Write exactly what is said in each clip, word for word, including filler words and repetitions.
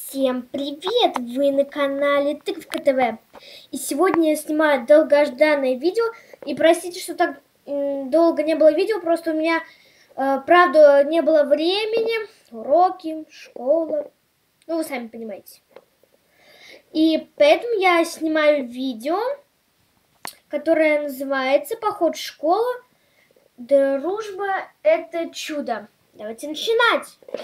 Всем привет! Вы на канале Тыковка ТВ. И сегодня я снимаю долгожданное видео. И простите, что так долго не было видео, просто у меня, э, правда, не было времени. Уроки, школа. Ну, вы сами понимаете. И поэтому я снимаю видео, которое называется «Поход в школу. Дружба – это чудо». Давайте начинать!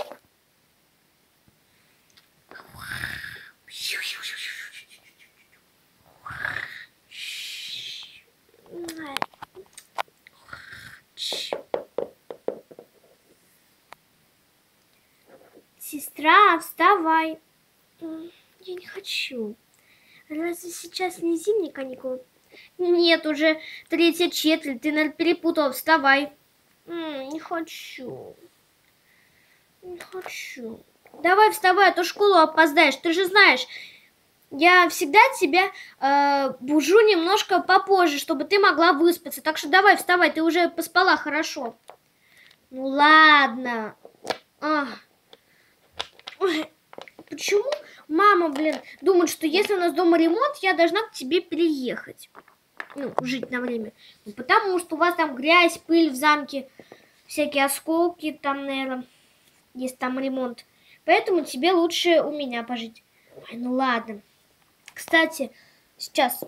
Сестра, вставай. Я не хочу. Разве сейчас не зимние каникулы? Нет, уже третья четверть. Ты, наверное, перепутала. Вставай. Не хочу. Не хочу. Давай вставай, а то в школу опоздаешь. Ты же знаешь, я всегда тебя э, бужу немножко попозже, чтобы ты могла выспаться. Так что давай вставай, ты уже поспала хорошо. Ну ладно. А. Ой, почему мама, блин, думает, что если у нас дома ремонт, я должна к тебе переехать? Ну, жить на время. Ну, потому что у вас там грязь, пыль в замке, всякие осколки, там, наверное, есть там ремонт. Поэтому тебе лучше у меня пожить. Ой, ну ладно. Кстати, сейчас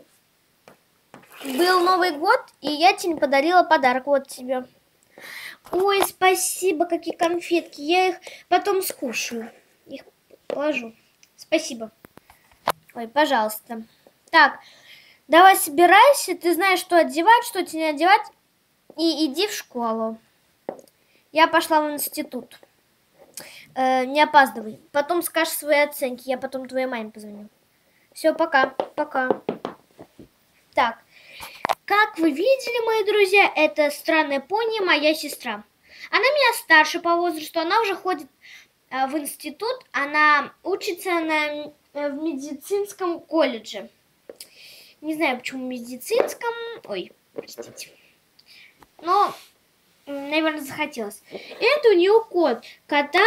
был Новый год, и я тебе подарила подарок. Вот тебе. Ой, спасибо, какие конфетки. Я их потом скушаю. Их положу. Спасибо. Ой, пожалуйста. Так, давай собирайся. Ты знаешь, что одевать, что тебе не одевать. И иди в школу. Я пошла в институт. Э, не опаздывай. Потом скажешь свои оценки. Я потом твоей маме позвоню. Все, пока. Пока. Так. Как вы видели, мои друзья, это странная пони, моя сестра. Она меня старше по возрасту. Она уже ходит в институт, она учится на, в медицинском колледже. Не знаю, почему медицинском. Ой, простите. Но, наверное, захотелось. Это у нее кот. Кота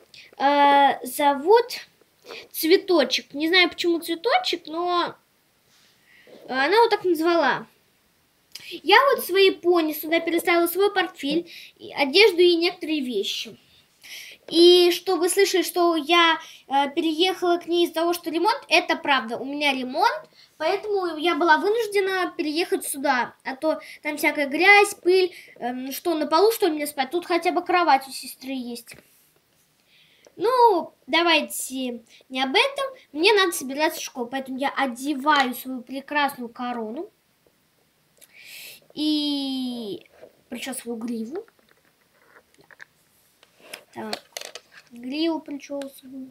э, зовут Цветочек. Не знаю, почему Цветочек, но она вот так назвала. Я вот свои пони сюда переставила свой портфель, одежду и некоторые вещи. И что вы слышали, что я э, переехала к ней из-за того, что ремонт, это правда. У меня ремонт, поэтому я была вынуждена переехать сюда. А то там всякая грязь, пыль, э, что на полу, что мне спать. Тут хотя бы кровать у сестры есть. Ну, давайте не об этом. Мне надо собираться в школу, поэтому я одеваю свою прекрасную корону. И причесываю гриву. Так. Гриву причесываю.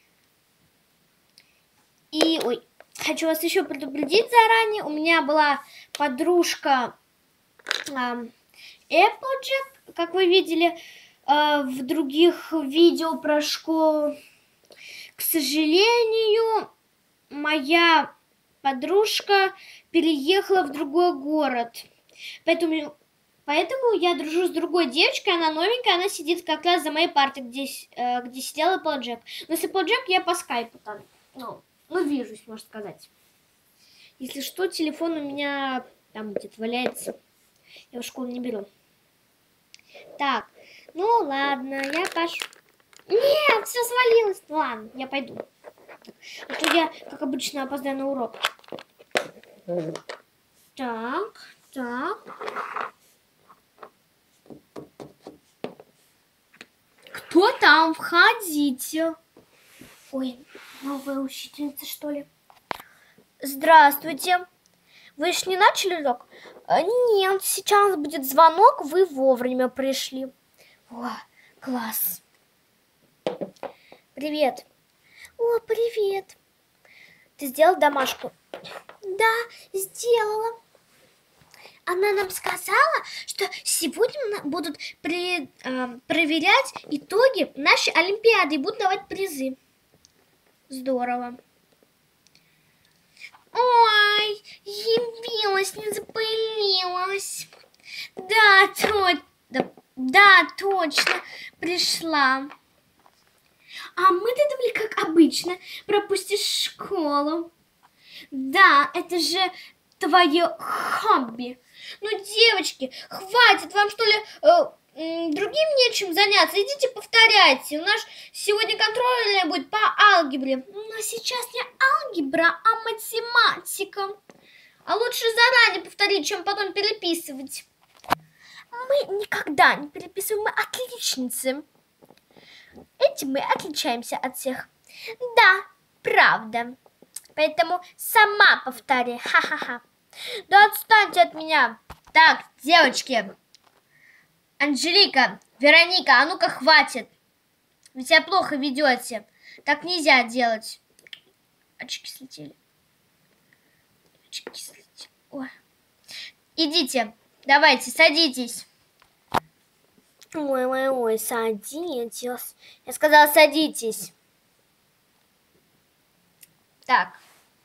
И, ой, хочу вас еще предупредить заранее. У меня была подружка э, Applejack, как вы видели э, в других видео про школу. К сожалению, моя подружка переехала в другой город. Поэтому... Поэтому я дружу с другой девочкой, она новенькая, она сидит как раз за моей партой, где, э, где сидела Applejack. Но с Applejack я по скайпу там, ну, ну, вижусь, можно сказать. Если что, телефон у меня там где-то валяется, я в школу не беру. Так, ну ладно, я пошла. Нет, все свалилось. Ну ладно, я пойду. А то я, как обычно, опоздаю на урок. Так, так. Кто там? Входите. Ой, новая учительница, что ли? Здравствуйте. Вы еще не начали урок? Нет, сейчас будет звонок, вы вовремя пришли. О, класс. Привет. О, привет. Ты сделал домашку? Да, сделала. Она нам сказала, что сегодня будут при, э, проверять итоги нашей олимпиады и будут давать призы. Здорово. Ой, явилась, не запылилась. Да, то, да, да, точно, пришла. А мы-то думали, как обычно, пропустишь школу. Да, это же твое хобби. Ну, девочки, хватит, вам что ли э, другим нечем заняться? Идите повторяйте. У нас сегодня контрольная будет по алгебре. Но сейчас не алгебра, а математика. А лучше заранее повторить, чем потом переписывать. Мы никогда не переписываем, мы отличницы. Этим мы отличаемся от всех. Да, правда. Поэтому сама повтори. Ха-ха-ха. Да отстаньте от меня. Так, девочки. Анжелика, Вероника, а ну-ка хватит. Вы себя плохо ведете. Так нельзя делать. Очки слетели. Очки слетели. Ой. Идите. Давайте, садитесь. Ой-ой-ой, садитесь. Я сказала, садитесь. Так.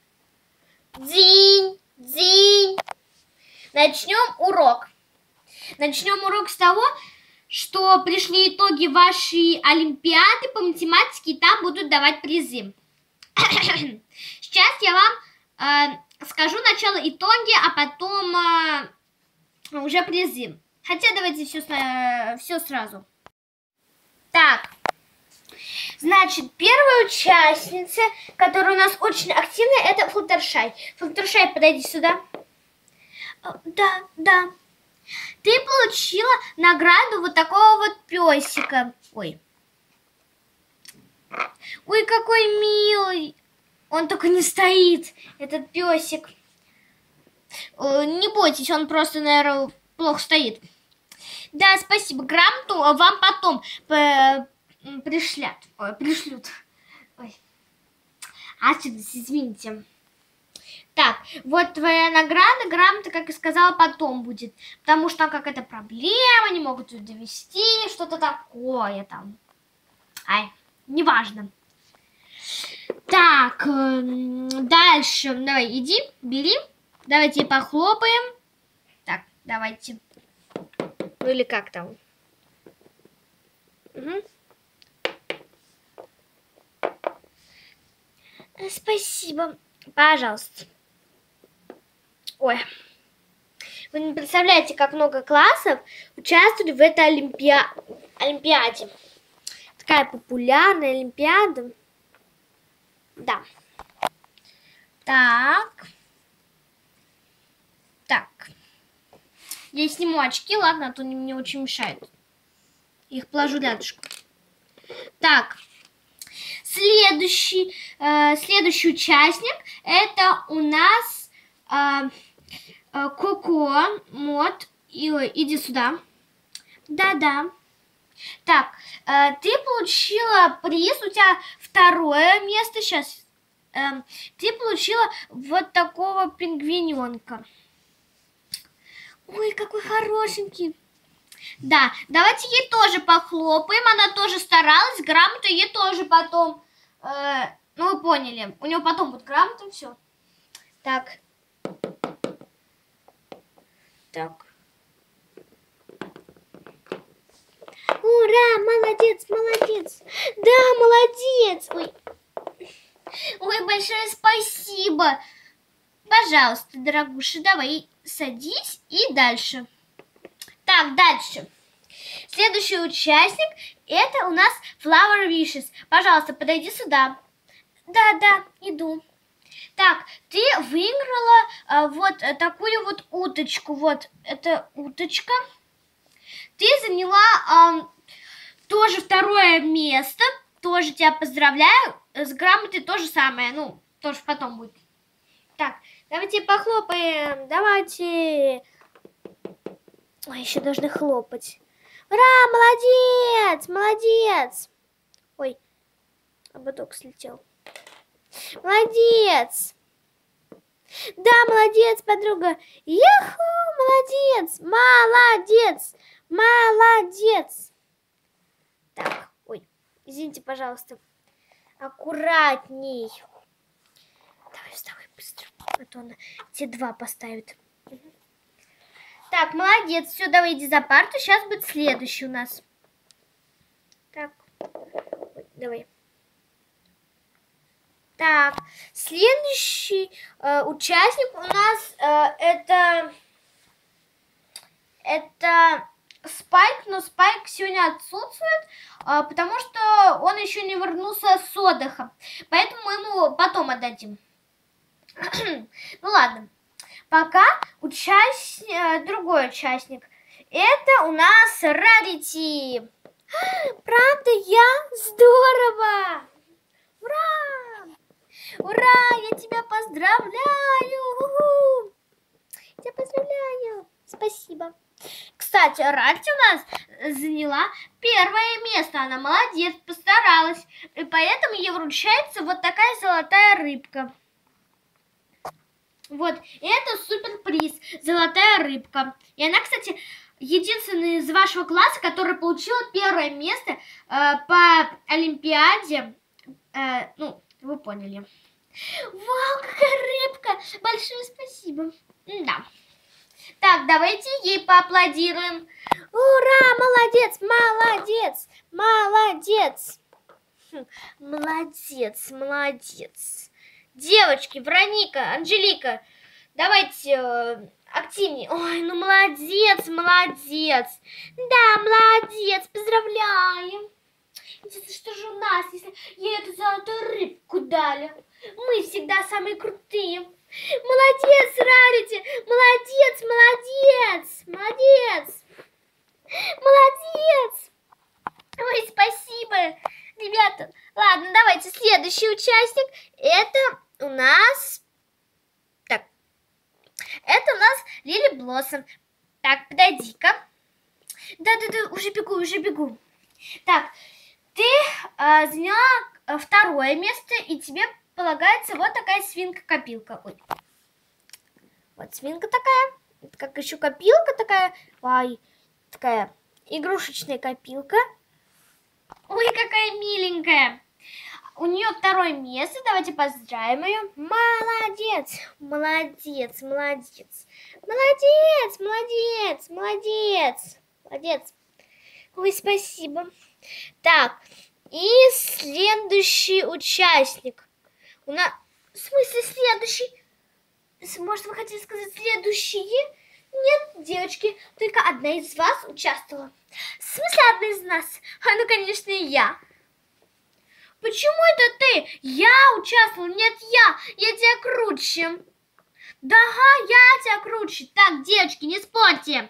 Дзинь, дзинь. Начнем урок. Начнем урок с того, что пришли итоги вашей олимпиады по математике, и там будут давать призы. Сейчас я вам э, скажу сначала итоги, а потом э, уже призы. Хотя давайте все, э, все сразу. Так. Значит, первая участница, которая у нас очень активная, это Флаттершай. Флаттершай, подойди сюда. Да, да. Ты получила награду вот такого вот песика. Ой. Ой, какой милый. Он только не стоит, этот песик. Не бойтесь, он просто, наверное, плохо стоит. Да, спасибо. Грамоту вам потом пришлют. Ой, пришлют. Ой. Отсюда, извините. Так, вот твоя награда, грамота, как и сказала, потом будет. Потому что там какая-то проблема, не могут ее довести, что-то такое там. Ай, неважно. Так, дальше. Давай, иди, бери. Давайте похлопаем. Так, давайте. Ну или как там? Угу. Спасибо. Пожалуйста. Ой. Вы не представляете, как много классов участвовали в этой олимпиа... олимпиаде. Такая популярная олимпиада. Да. Так. Так. Я сниму очки, ладно, а то они мне очень мешают. Их положу рядышком. Так. Следующий, э, следующий участник это у нас э, э, Коко Мод. Иди сюда. Да-да. Так, э, ты получила приз, у тебя второе место. Сейчас. Э, ты получила вот такого пингвиненка. Ой, какой хорошенький. Да, давайте ей тоже похлопаем. Она тоже старалась. Грамоту ей тоже потом. Э, ну, вы поняли. У нее потом будет грамота, все. Так. Так. Ура, молодец, молодец. Да, молодец. Ой. Ой, большое спасибо. Пожалуйста, дорогуша, давай садись и дальше. Так, дальше. Следующий участник это у нас Flower Wishes. Пожалуйста, подойди сюда. Да, да, иду. Так, ты выиграла а, вот такую вот уточку. Вот, это уточка. Ты заняла а, тоже второе место. Тоже тебя поздравляю. С грамотой то же самое. Ну, тоже потом будет. Так, давайте похлопаем. Давайте. Ой, еще должны хлопать. Ура, молодец, молодец. Ой, ободок слетел. Молодец. Да, молодец, подруга. Юху, молодец, молодец, молодец. Так, ой, извините, пожалуйста. Аккуратней. Давай, вставай быстро, а то она те два поставит. Так, молодец. Все, давай иди за парту. Сейчас будет следующий у нас. Так, ой, давай. Так, следующий э, участник у нас э, это, это Спайк, но Спайк сегодня отсутствует, э, потому что он еще не вернулся с отдыха, поэтому мы ему потом отдадим. Ну ладно, пока участник, э, другой участник, это у нас Рарити. Правда, я? Здорово! Ура! Ура! Я тебя поздравляю! У-ху! Тебя поздравляю! Спасибо. Кстати, Рарити у нас заняла первое место. Она молодец, постаралась. И поэтому ей вручается вот такая золотая рыбка. Вот, это суперприз. Золотая рыбка. И она, кстати, единственная из вашего класса, которая получила первое место э, по Олимпиаде. Э, ну, вы поняли. Вау, какая рыбка! Большое спасибо. Да. Так, давайте ей поаплодируем. Ура, молодец, молодец, молодец. Молодец, молодец. Девочки, Вероника, Анжелика, давайте э, активнее. Ой, ну молодец, молодец. Да, молодец, поздравляем. Интересно, что же у нас, если ей эту золотую рыбку дали? Мы всегда самые крутые. Молодец, Рарити, молодец, молодец, молодец. Молодец. Ой, спасибо. Ребята, ладно, давайте следующий участник. Это у нас... Так, это у нас Лили Блоссом. Так, подойди-ка. Да-да-да, уже бегу, уже бегу. Так, ты э, заняла второе место, и тебе полагается вот такая свинка-копилка. Ой. Вот свинка такая, это как еще копилка такая. Ой, такая игрушечная копилка. Ой, какая миленькая. У нее второе место. Давайте поздравим ее. Молодец, молодец, молодец. Молодец, молодец, молодец. Молодец. Ой, спасибо. Так, и следующий участник. У нас... В смысле следующий? Может, вы хотите сказать следующие? Нет, девочки, только одна из вас участвовала. В смысле одна из нас? А ну, конечно, и я. Почему это ты? Я участвовала, нет, я. Я тебя круче. Да, ага, я тебя круче. Так, девочки, не спорьте.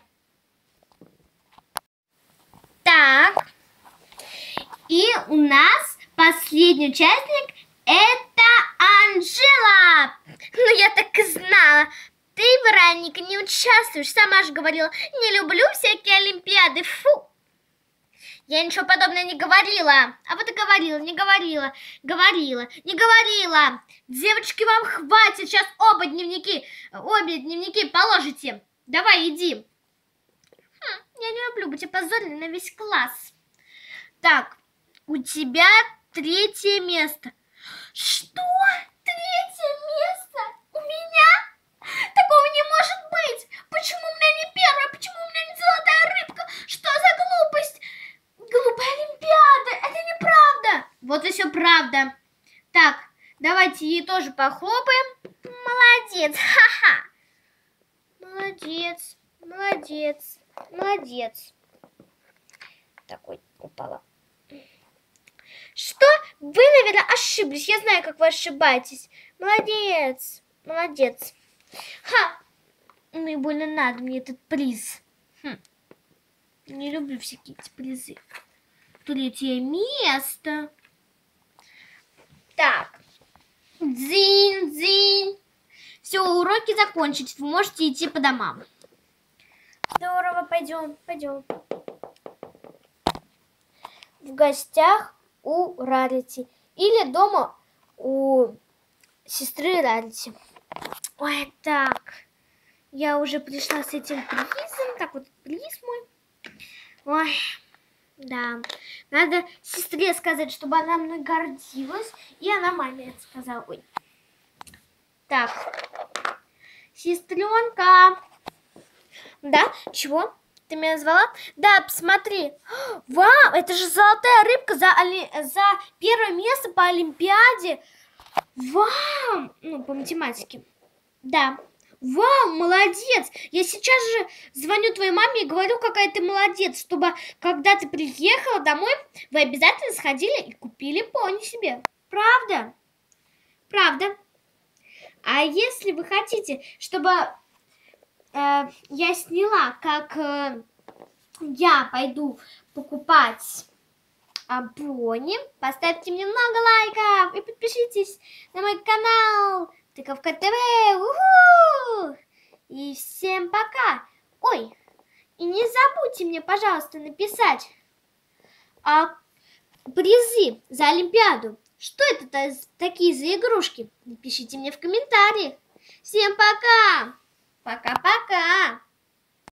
Так. И у нас последний участник это Анжела. Ну, я так и знала. Ты, Вероника, не участвуешь. Сама же говорила, не люблю всякие олимпиады. Фу. Я ничего подобного не говорила. А вот и говорила, не говорила. Говорила, не говорила. Девочки, вам хватит. Сейчас оба дневники, обе дневники положите. Давай, иди. Хм, я не люблю быть опозоренной на весь класс. Так, у тебя третье место. Что? Третье место? У меня? Такого не может быть! Почему у меня не первое? Почему у меня не золотая рыбка? Что за глупость? Глупая олимпиада! Это неправда! Вот и все правда. Так, давайте ей тоже похлопаем. Молодец! Ха-ха! Молодец, молодец, молодец. Такой упала. Что? Вы, наверное, ошиблись. Я знаю, как вы ошибаетесь. Молодец, молодец. Ха! Ну и больно надо мне этот приз. Хм. Не люблю всякие эти призы. Третье место. Так. Дзинь, дзинь. Все, уроки закончились. Вы можете идти по домам. Здорово, пойдем, пойдем. В гостях у Рарити. Или дома у сестры Рарити. Ой, так. Я уже пришла с этим призом. Так, вот приз мой. Ой, да. Надо сестре сказать, чтобы она мной гордилась. И она маме это сказала. Ой. Так. Сестренка. Да? Чего? Ты меня назвала? Да, посмотри. Вау, это же золотая рыбка за, оли... за первое место по Олимпиаде. Вау! Ну, по математике. Да. Вау, молодец! Я сейчас же звоню твоей маме и говорю, какая ты молодец, чтобы когда ты приехала домой, вы обязательно сходили и купили пони себе. Правда? Правда. А если вы хотите, чтобы э, я сняла, как э, я пойду покупать а, пони, поставьте мне много лайков и подпишитесь на мой канал Тыковка ТВ. Уху! И всем пока. Ой, и не забудьте мне, пожалуйста, написать а, призы за Олимпиаду. Что это такие за игрушки? Напишите мне в комментариях. Всем пока! Пока-пока!